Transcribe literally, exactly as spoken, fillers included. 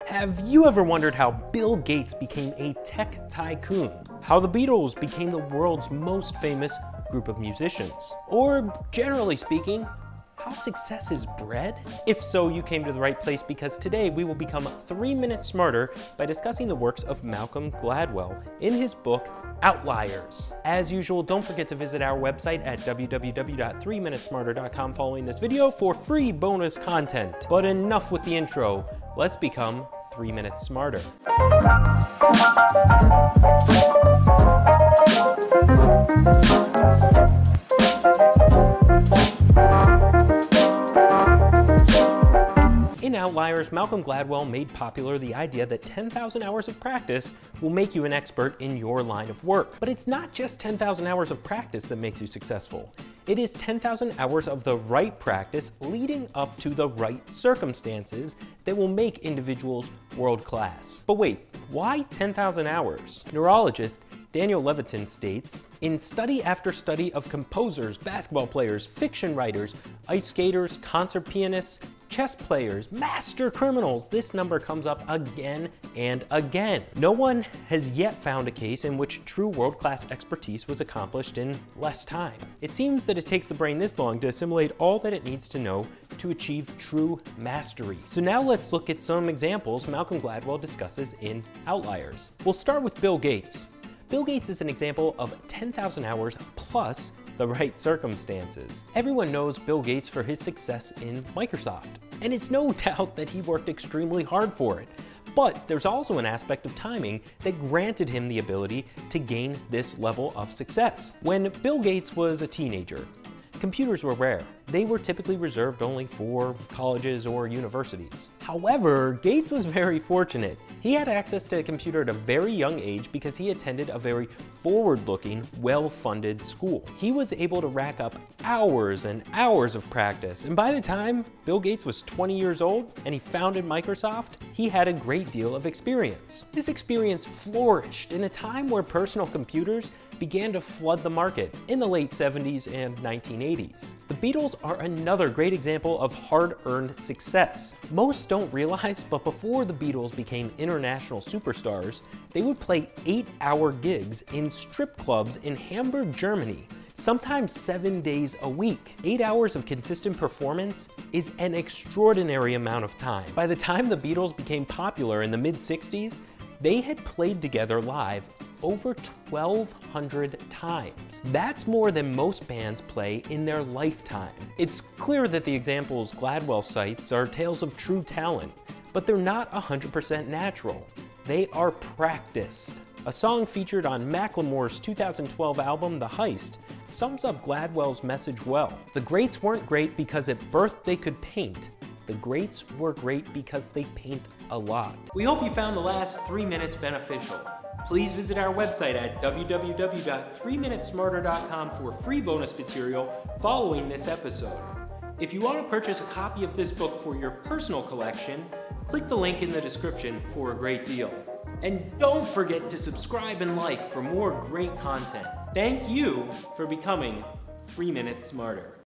Have you ever wondered how Bill Gates became a tech tycoon? How the Beatles became the world's most famous group of musicians? Or, generally speaking, how success is bred? If so, you came to the right place, because today we will become three minutes smarter by discussing the works of Malcolm Gladwell in his book, Outliers. As usual, don't forget to visit our website at w w w dot three minute smarter dot com following this video for free bonus content. But enough with the intro, let's become three minutes smarter. In Outliers, Malcolm Gladwell made popular the idea that ten thousand hours of practice will make you an expert in your line of work. But it's not just ten thousand hours of practice that makes you successful. It is ten thousand hours of the right practice leading up to the right circumstances that will make individuals world class. But wait, why ten thousand hours? Neurologist Daniel Levitin states, "In study after study of composers, basketball players, fiction writers, ice skaters, concert pianists, chess players, master criminals, this number comes up again and again. No one has yet found a case in which true world-class expertise was accomplished in less time. It seems that it takes the brain this long to assimilate all that it needs to know to achieve true mastery." So now let's look at some examples Malcolm Gladwell discusses in Outliers. We'll start with Bill Gates. Bill Gates is an example of ten thousand hours plus the right circumstances. Everyone knows Bill Gates for his success in Microsoft, and it's no doubt that he worked extremely hard for it. But there's also an aspect of timing that granted him the ability to gain this level of success. When Bill Gates was a teenager, computers were rare. They were typically reserved only for colleges or universities. However, Gates was very fortunate. He had access to a computer at a very young age because he attended a very forward-looking, well-funded school. He was able to rack up hours and hours of practice, and by the time Bill Gates was twenty years old and he founded Microsoft, he had a great deal of experience. This experience flourished in a time where personal computers began to flood the market in the late seventies and nineteen eighties. The Beatles are another great example of hard-earned success. Most don't realize, but before the Beatles became international superstars, they would play eight-hour gigs in strip clubs in Hamburg, Germany, sometimes seven days a week. Eight hours of consistent performance is an extraordinary amount of time. By the time the Beatles became popular in the mid sixties, they had played together live over twelve hundred times. That's more than most bands play in their lifetime. It's clear that the examples Gladwell cites are tales of true talent, but they're not one hundred percent natural. They are practiced. A song featured on Macklemore's two thousand twelve album, The Heist, sums up Gladwell's message well. The greats weren't great because at birth they could paint. The greats were great because they paint a lot. We hope you found the last three minutes beneficial. Please visit our website at w w w dot three minute smarter dot com for free bonus material following this episode. If you want to purchase a copy of this book for your personal collection, click the link in the description for a great deal. And don't forget to subscribe and like for more great content. Thank you for becoming three minutes smarter.